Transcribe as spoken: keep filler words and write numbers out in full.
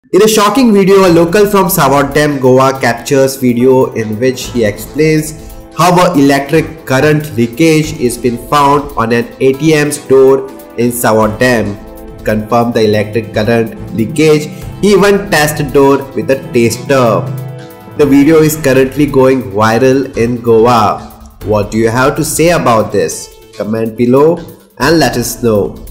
In a shocking video, a local from Sanvordem, Goa captures video in which he explains how an electric current leakage is been found on an A T M's door in Sanvordem. Confirm the electric current leakage, he even tested door with a taster. The video is currently going viral in Goa. What do you have to say about this? Comment below and let us know.